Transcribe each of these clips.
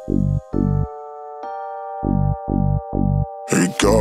Here you go.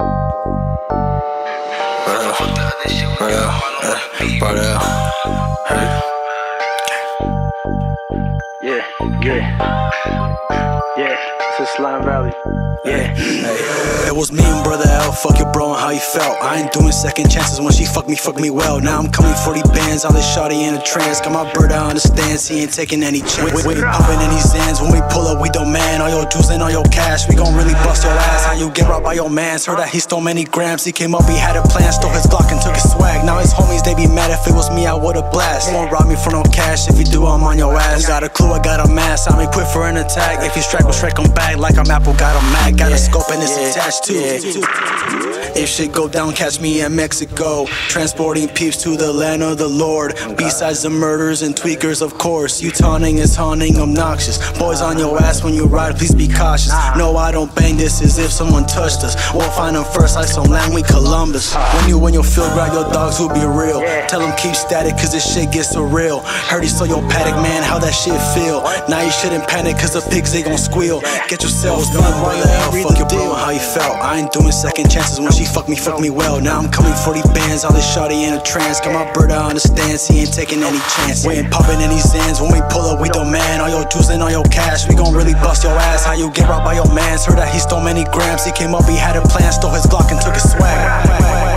Yeah, it's a Slime Valley. Yeah, hey. It was me and Brother L, fuck your bro and how you felt. I ain't doing second chances, when she fuck me well. Now I'm coming for these bands, all this shawty in a trance. Got my brother understands, he ain't taking any chance. We ain't popping any Zans, when we pull up we demand all your dues and all your cash. We gon' really bust your ass, how you get robbed by your mans. Heard that he stole many grams, he came up, he had a plan. Stole his Glock and took his swag, now his homies they be mad. If it was me I would've blast. You won't rob me for no cash, if you do I'm on your ass. You got a clue, I got a mask, I'm equipped for an attack. If you strike, we'll strike him back like I'm Apple, got a Mac. Got a scope and it's attached too. If shit go down, catch me in Mexico, transporting peeps to the land of the Lord. Besides the murders and tweakers, of course. You taunting is haunting, obnoxious. Boys on your ass when you ride, please be cautious. No, I don't bang this as if someone touched us. We'll find them first like some land, we Columbus. When you in your field, grab your dogs who be real. Tell them keep static cause this shit gets surreal. Heard he stole your paddock, man, how that shit feel. Now you shouldn't panic cause the pigs they gon' squeal. Get yourselves fucked, Brother L, fuck your bro and how you felt. I ain't doing second chances, when she fuck me well. Now I'm coming for these bands, all this shawty in a trance. Got my brother understands, he ain't taking any chance. We ain't popping any Zans, when we pull up we demand all your dues and all your cash. We gon' really bust your ass, how you get robbed by your mans. Heard that he stole many grams, he came up, he had a plan. Stole his Glock and took his swag.